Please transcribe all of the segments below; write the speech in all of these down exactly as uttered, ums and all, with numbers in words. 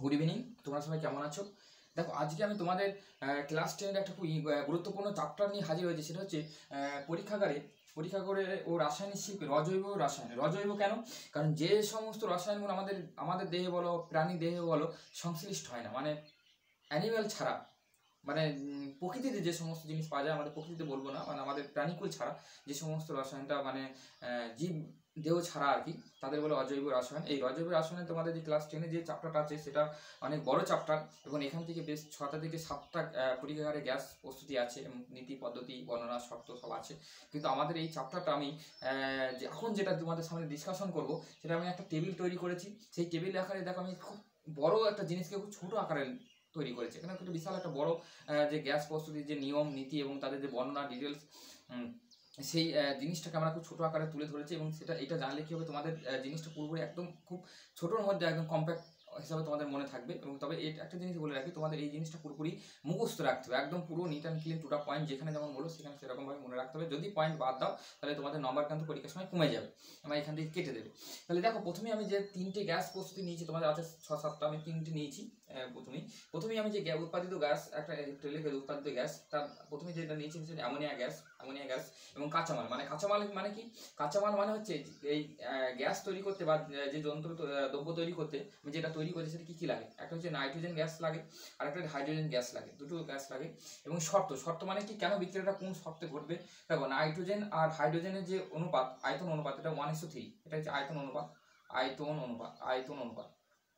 Good evening, তোমরা সবাই কেমন আছো? দেখো, আজকে আমি তোমাদের ক্লাস টেনের একটা খুব গুরুত্বপূর্ণ চ্যাপ্টার নিয়ে হাজির হয়েছি। সেটা হচ্ছে পরীক্ষাগারে পরীক্ষাগারে ও রাসায়নিক শিল্পে রজৈব রসায়ন। রজৈব কেন? কারণ যে সমস্ত রসায়নগুলো আমাদের আমাদের দেহে বলো, প্রাণী দেহে বলো, সংশ্লিষ্ট হয় না, মানে অ্যানিম্যাল ছাড়া, মানে প্রকৃতিতে যে সমস্ত জিনিস পাওয়া যায়, আমাদের প্রকৃতিতে বলবো না, মানে আমাদের প্রাণীকুল ছাড়া যে সমস্ত রসায়নটা মানে জীব দেহ ছাড়া আর কি, তাদের বলে অজৈব রসায়ন। এই অজৈব রসায়নে তোমাদের যে ক্লাস টেনে যে চ্যাপ্টারটা আছে সেটা অনেক বড় চ্যাপ্টার, এবং এখান থেকে বেশ ছটা থেকে সাতটা পরীক্ষাগারে গ্যাস প্রস্তুতি আছে এবং নীতি পদ্ধতি বর্ণনা শর্ত সব আছে। কিন্তু আমাদের এই চ্যাপ্টারটা আমি এখন যেটা তোমাদের সামনে ডিসকাশন করব, সেটা আমি একটা টেবিল তৈরি করেছি। সেই টেবিল আকারে দেখো আমি খুব বড় একটা জিনিসকে খুব ছোটো আকারে তৈরি করেছে। এখানে একটা বিশাল একটা বড় যে গ্যাস প্রস্তুতির যে নিয়ম নীতি এবং তাদের যে বর্ণনা ডিটেলস, সেই জিনিসটাকে আমরা খুব ছোটো আকারে তুলে ধরেছি। এবং সেটা এটা জানলে কী হবে, তোমাদের জিনিসটা পুরোপুরি একদম খুব ছোটোর মধ্যে একদম কম্প্যাক্ট হিসাবে তোমাদের মনে থাকবে। এবং তবে এই একটা জিনিস বলে রাখি, তোমাদের এই জিনিসটা পুরোপুরি মুখস্থ রাখতে হবে, একদম পুরো নিট অ্যান্ড ক্লিন টুটা পয়েন্ট যেখানে যেমন বলো সেখানে সেরকমভাবে মনে রাখতে হবে। যদি পয়েন্ট বাদ দাও তাহলে তোমাদের নম্বর কিন্তু পরীক্ষার সময় কমে যাবে, আমার এখান থেকে কেটে দেবে। তাহলে দেখো, প্রথমে আমি যে তিনটে গ্যাস প্রস্তুতি নিয়েছি, তোমাদের আছে ছ সাতটা, আমি তিনটে নিয়েছি। প্রথমেই প্রথমেই আমি যে উৎপাদিত গ্যাস, একটা টেলিকে উৎপাদিত গ্যাস, তার প্রথমে যেটা নিয়েছি সেটা অ্যামোনিয়া গ্যাস। অ্যামোনিয়া গ্যাস এবং কাঁচামাল, মানে কাঁচামাল মানে কি? কাঁচামাল মানে হচ্ছে এই গ্যাস তৈরি করতে বা যে যন্ত্র দ্রব্য তৈরি করতে আমি যেটা তৈরি করছি সেটা কী কী লাগে? একটা হচ্ছে নাইট্রোজেন গ্যাস লাগে, আর একটা হাইড্রোজেন গ্যাস লাগে, দুটো গ্যাস লাগে। এবং শর্ত শর্ত মানে কি, কেন বিক্রিয়াটা কোন শর্তে ঘটবে? দেখো, নাইট্রোজেন আর হাইড্রোজেনের যে অনুপাত, আয়তন অনুপাত, এটা ওয়ান ইস টু থ্রি। এটা হচ্ছে আয়তন অনুপাত। আয়তন অনুপাত আয়তন অনুপাত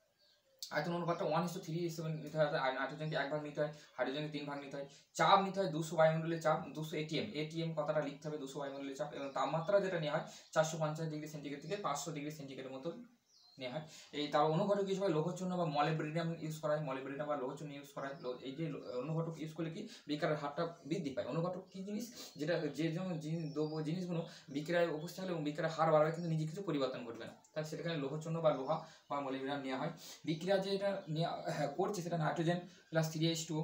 আয়তন অনুপাতটা ওয়ান ইস টু থ্রি হিসেবে নিতে হয়। নাইট্রোজেনকে এক ভাগ নিতে হয়, হাইড্রোজেনকে তিন ভাগ নিতে হয়। চাপ নিতে হয় দুশো বায়ুমণ্ডলের চাপ, দুশো এটিএম। এটিএম কথাটা লিখতে হবে, দুশো বায়ুমণ্ডলের চাপ। এবং তাপমাত্রা যেটা নেওয়া হয় চারশো পঞ্চাশ ডিগ্রি সেন্টিগ্রেড থেকে পাঁচশো ডিগ্রি সেন্টিগ্রেডের মতো নেওয়া হয়। এই তার অনুঘটক হিসেবে লৌহচূর্ণ বা মলিবডেনাম ইউজ করা হয়। মলিবডেনাম বা লৌহচূর্ণ ইউজ করা হয়। এই যে অনুঘটক ইউজ করলে কি বিক্রিয়ার হারটা বৃদ্ধি পায়। অনুঘটক কি জিনিস? যেটা যে জিনিসগুলো বিক্রিয়ায় উপস্থিত হলে এবং বিক্রিয়ার হার বাড়াবে কিন্তু নিজে কিছু পরিবর্তন ঘটবে না, তাই সেখানে লৌহচূর্ণ বা লোহা বা মলিবডেনাম নেওয়া হয়। বিক্রিয়া যেটা নেওয়া করছে সেটা nitrogen plus three H two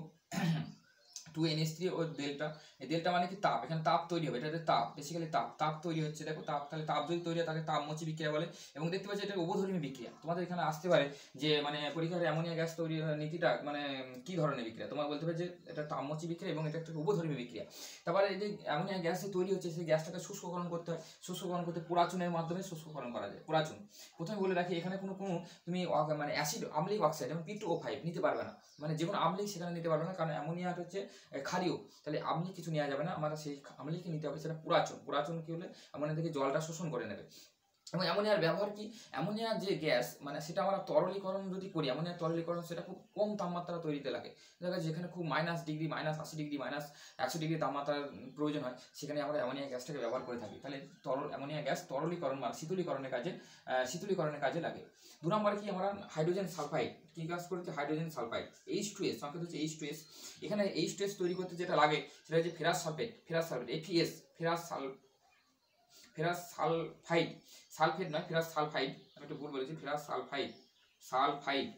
two N S three ও ডেল্টা। এই ডেল্টা মানে কি? তাপ। এখানে তাপ তৈরি হবে, এটাতে তাপ, বেসিক্যালি তাপ তাপ তৈরি হচ্ছে। দেখো, তাপ, তাহলে তাপ যদি তৈরি হয় তাকে তাপমোচী বিক্রিয়া বলে। এবং দেখতে পাচ্ছি এটা উভধর্মী বিক্রিয়া। তোমাদের এখানে আসতে পারে যে মানে পরীক্ষার অ্যামোনিয়া গ্যাস তৈরি নীতিটা মানে কি ধরনের বিক্রিয়া, তোমার বলতে পারে যে এটা তাপমোচী বিক্রিয়া এবং এটা একটা উভধর্মী বিক্রিয়া। তারপরে এই যে অ্যামোনিয়া গ্যাস তৈরি হচ্ছে, সেই গ্যাসটাকে শুষ্ককরণ করতে হয়। শুষ্ককরণ করতে পুরাচুনের মাধ্যমে শুষ্ককরণ করা যায়। পুরাচুন প্রথমে বলে রাখি, এখানে কোনো কোনো তুমি মানে অ্যাসিড আম্লিক অক্সাইড এবং পি টু ও ফাইভ নিতে পারবে না, মানে যে কোনো আম্লিক সেখানে নিতে পারবে না, কারণ অ্যামোনিয়াটা হচ্ছে ক্ষারীয়। তাহলে আমলি কিছু নেওয়া যাবে না, আমরা সেই আমলিকে নিতে হবে। সেটা পুরাচন। পুরাচন কি হলে অ্যামোনিয়া থেকে জলটা শোষণ করে নেবে। এবং অ্যামোনিয়ার ব্যবহার কি? অ্যামোনিয়া যে গ্যাস, মানে সেটা আমরা তরলীকরণ যদি করি, অ্যামোনিয়ার তরলীকরণ সেটা খুব কম তাপমাত্রা তৈরিতে লাগে। দেখা যায় যেখানে খুব মাইনাস ডিগ্রি, মাইনাস আশি ডিগ্রি, মাইনাস একশো ডিগ্রি তাপমাত্রার প্রয়োজন হয়, সেখানে আমরা অ্যামোনিয়া গ্যাসটাকে ব্যবহার করে থাকি। তাহলে তরল অ্যামোনিয়া গ্যাস তরলীকরণ বা শীতলীকরণের কাজে শীতলীকরণের কাজে লাগে। দু নম্বরে কি, আমরা হাইড্রোজেন সালফাইড কি কাজ করছি? Hydrogen sulphide H two S, সংকেত হচ্ছে এইচ টু এস। এখানে এইচ টু এস তৈরি করতে যেটা লাগে সেটা হচ্ছে ferrous sulphate. Ferrous sulphate F E S, ferrous সাল ফেরাস সালফাইড, সালফেট নয়, ফেরাস সালফাইড। আমি একটু ভুল বলেছি, ferrous sulphide sulphide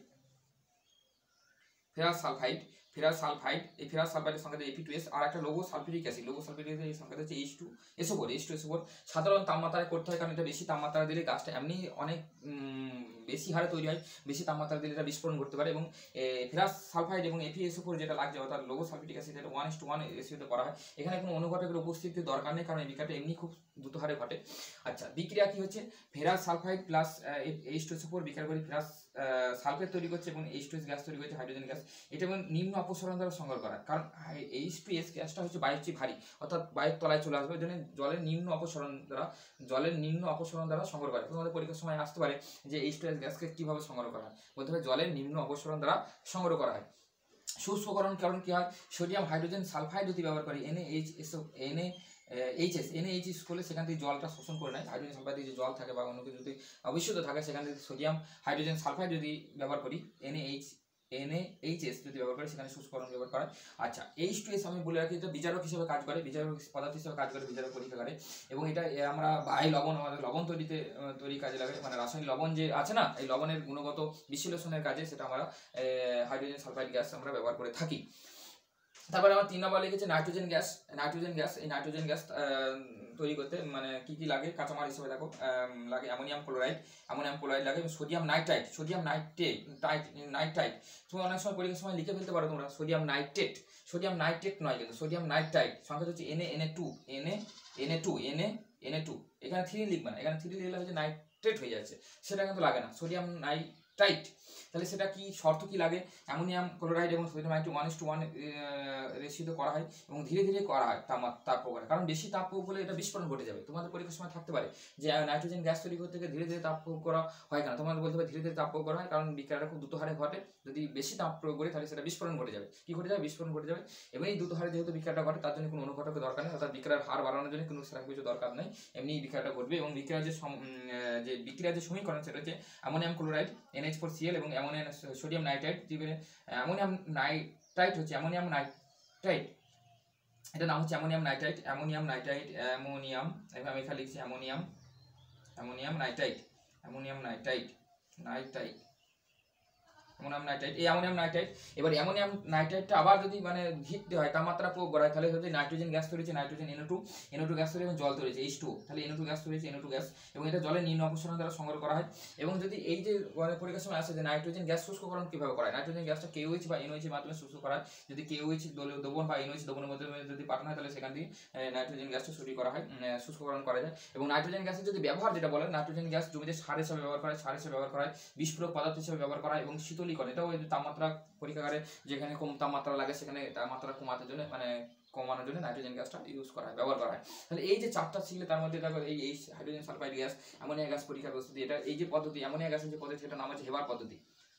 ferrous sulphide ferrous sulphide এই ফেরাস সালফাইডের সংকেত এফি টু এস। আর একটা লোগো সালফিউরিক অ্যাসিড, লোগো সালফিউরিক অ্যাসিড, এই সংকেত হচ্ছে H two S O four. H two S O four সাধারণ তাপমাত্রায় করতে হয়, কারণ এটা বেশি তাপমাত্রা দিলে গাছটা এমনি অনেক বেশি হারে তৈরি হয়, বেশি তাপমাত্রা দিলে এটা বিস্ফোরণ করতে পারে। এবং ফেরাস সালফাইড এবং এফি এস ও ফোর যেটা লাগছে, অর্থাৎ লোগো সালফিউরিক অ্যাসিড, এটা ওয়ান ইস টু ওয়ান রেশিওতে করা হয়। এখানে কোনো অনুঘটকের উপস্থিতির দরকার নেই, কারণ এই বিক্রিয়াটা এমনি খুব দ্রুত হারে ঘটে। আচ্ছা, বিক্রিয়া কি হচ্ছে? Ferrous sulphide plus H two S O four বিক্রিয়া করে ফেরাস সালফেট তৈরি করছে এবং এইচ টু এস গ্যাস তৈরি করছে, হাইড্রোজেন গ্যাস। এটা এবং নিম্ন অপসারণ দ্বারা সংগ্রহ করা, কারণ এইচ টু এস গ্যাসটা হচ্ছে বায়ুর চেয়ে ভারী, অর্থাৎ বায়ুর তলায় চলে আসবে, ওই জন্য জলের নিম্ন অপসারণ দ্বারা জলের নিম্ন অপসারণ দ্বারা সংগ্রহ করে। তোমাদের পরীক্ষার সময় আসতে পারে যে এইচ টু এস গ্যাসকে কীভাবে সংগ্রহ করা হয়, বলতে হবে জলের নিম্ন অপসারণ দ্বারা সংগ্রহ করা হয়। শুষ্ককরণ কারণ কি হয়? সোডিয়াম হাইড্রোজেন সালফাইড যদি ব্যবহার করি, এন এ এইচ এস ও N A H S N H S করলে সেখান থেকে জলটা শোষণ করে নেয়। হাইড্রোজেন সালফাইডে যে জল থাকে বা অন্য কিছু যদি অবিশুদ্ধ থাকে, সেখান থেকে সোডিয়াম হাইড্রোজেন সালফাইড যদি ব্যবহার করি, N A H N A H S যদি ব্যবহার করে, সেখানে শুষ্ককরণ ব্যবহার করা। আচ্ছা, এইচ টু এস আমি বলে রাখি, এটা বিজারক হিসেবে কাজ করে, বিজারক পদার্থ হিসেবে কাজ করে বিজারক পরীক্ষাগারে। এবং এটা আমরা বাই লবণ, আমাদের লবণ তৈরিতে তৈরি কাজে লাগে, মানে রাসায়নিক লবণ যে আছে না, এই লবণের গুণগত বিশ্লেষণের কাজে সেটা আমরা হাইড্রোজেন সালফাইড গ্যাস আমরা ব্যবহার করে থাকি। তারপরে আমার তিন নম্বর লিখেছে নাইট্রোজেন গ্যাস। নাইট্রোজেন গ্যাস, এই নাইট্রোজেন গ্যাস তৈরি করতে মানে কি কি লাগে কাঁচামাল হিসেবে দেখো, লাগে অ্যামোনিয়াম ক্লোরাইড, অ্যামোনিয়াম ক্লোরাইড লাগে, সোডিয়াম নাইট্রাইট, সোডিয়াম নাইট্রেট টাইট নাইট্রাইট তুমি অনেক সময় পরীক্ষার সময় লিখে ফেলতে পারো তোমরা সোডিয়াম নাইট্রেট, সোডিয়াম নাইট্রেট নয় কিন্তু সোডিয়াম নাইট্রাইট, সংখ্যা হচ্ছে N N two N N two N N two, এখানে থ্রি লিখবে না, এখানে থ্রি লিখলে হচ্ছে নাইট্রেট হয়ে যাচ্ছে, সেটা কিন্তু লাগে না, সোডিয়াম নাইট্রাইট। তাহলে সেটা কি শর্ত কি লাগে, অ্যামোনিয়াম ক্লোরাইড এবং sodium nitrate one is two one রেশিওতে করা হয় এবং ধীরে ধীরে করা হয় তাপ তাপ প্রয়োগ, কারণ বেশি তাপ প্রয়োগ হলে এটা বিস্ফোরণ ঘটে যাবে। তোমাদের পরীক্ষার সময় থাকতে পারে যে নাইট্রোজেন গ্যাস তৈরি করতে গিয়ে ধীরে ধীরে তাপ প্রয়োগ করা হয় কেন, তোমাদের বলতে পারে ধীরে ধীরে তাপ প্রয়োগ করা হয় কারণ বিক্রিয়াটা খুব দ্রুত হারে ঘটে, যদি বেশি তাপ প্রয়োগ করি তাহলে সেটা বিস্ফোরণ ঘটে যাবে। কি ঘটে যাবে, বিস্ফোরণ ঘটে যাবে। এবং এই দ্রুত হারে যেহেতু বিক্রিয়াটা ঘটে তার জন্য কোনো অনুঘটকের দরকার নেই, অর্থাৎ বিক্রিয়ার হার বাড়ানোর জন্য কোনো সেরকম কিছু দরকার নেই, এমনি বিক্রিয়াটা ঘটবে। এবং বিক্রিয়ার যে যে বিক্রিয়ার যে সমীকরণ সেটা হচ্ছে ammonium chloride N H four C L এবং ammonium sodium nitrite, ammonium nitrite হচ্ছে অ্যামোনিয়াম নাইট্রাইট, এটা নাম হচ্ছে ammonium nitrite, ammonium nitrite ammonium, আমি এখানে লিখছি ammonium ammonium nitrite ammonium nitrite nitrite ammonium nitrite, এই অ্যামোনিয়াম নাইট্রাইট। এবার অ্যামোনিয়াম নাইট্রাইটটা আবার যদি মানে হিট দেওয়া হয় তাপমাত্রা প্রয়োগ করা হয় তাহলে হচ্ছে নাইট্রোজেন গ্যাস তৈরি হচ্ছে, nitrogen N O two N O two gas তৈরি এবং জল তৈরি হচ্ছে এইচ টু, তাহলে এন ও টু গ্যাস তৈরি হচ্ছে এন ও টু গ্যাস এবং এটা জলের নিম্ন অপসারণ দ্বারা সংগ্রহ করা হয়। এবং যদি এই যে পরীক্ষার সময় আসে যে নাইট্রোজেন গ্যাস শুষ্ককরণ কিভাবে করা হয়, নাইট্রোজেন গ্যাসটা কেওএইচ বা এনওএইচ এর মাধ্যমে শুষ্ক করা হয়, যদি কেওএইচ দ্রবণ বা এনওএইচ দ্রবণের মধ্যে যদি পাঠানো হয় তাহলে সেখান থেকে নাইট্রোজেন গ্যাসটা তৈরি করা হয়, শুষ্ককরণ করা যায়। এবং নাইট্রোজেন গ্যাসের যদি ব্যবহার যেটা বলে, নাইট্রোজেন গ্যাস জমিতে সার হিসেবে ব্যবহার করা হয়, সার হিসেবে ব্যবহার করা হয়, বিস্ফোরক পদার্থ হিসেবে ব্যবহার করা হয় এবং শীতলীকরণ, এটাও তাপমাত্রা পরীক্ষাগারে যেখানে কম তাপমাত্রা লাগে সেখানে তাপমাত্রা কমাতে জন্য মানে কমানোর জন্য নাইট্রোজেন গ্যাসটা ইউজ করা হয়, ব্যবহার করা হয়। তাহলে এই যে চারটা ছিল তার মধ্যে দেখো এই এই hydrogen sulphide gas, ammonia gas পরীক্ষার প্রস্তুতি, এটা এই যে পদ্ধতি অ্যামোনিয়া গ্যাসের যে পদ্ধতি সেটা নাম হচ্ছে হেবার পদ্ধতি,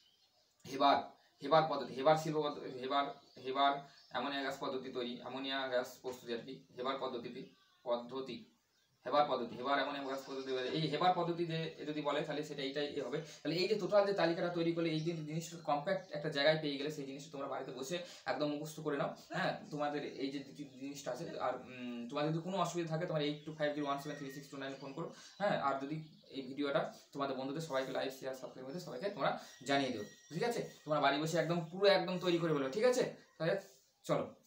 হেবার হেবার পদ্ধতি, হেবার শিল্প হেবার হেবার অ্যামোনিয়া গ্যাস পদ্ধতি তৈরি, অ্যামোনিয়া গ্যাস প্রস্তুতি আর কি হেবার পদ্ধতিতে পদ্ধতি হেবার পদ্ধতি হেবার অ্যামোনিয়া গ্যাস পদ্ধতি, এই হেবার পদ্ধতি যে যদি বলে তাহলে সেটা এইটাই হবে। তাহলে এই যে টোটাল যে তালিকাটা তৈরি করলে এই যে জিনিসটা কম্প্যাক্ট একটা জায়গায় পেয়ে গেলে সেই জিনিসটা তোমরা বাড়িতে বসে একদম মুখস্থ করে নাও। হ্যাঁ, তোমাদের এই যে জিনিসটা আছে, আর তোমাদের যদি কোনো অসুবিধা থাকে তোমার eight two five zero one seven three six two nine phone করো। হ্যাঁ, আর যদি এই ভিডিওটা তোমাদের বন্ধুদের সবাইকে লাইক শেয়ার সাবস্ক্রাইব করে সবাইকে তোমরা জানিয়ে দিও, ঠিক আছে? তোমরা বাড়ি বসে একদম পুরো একদম তৈরি করে বলো, ঠিক আছে? তাহলে চলো।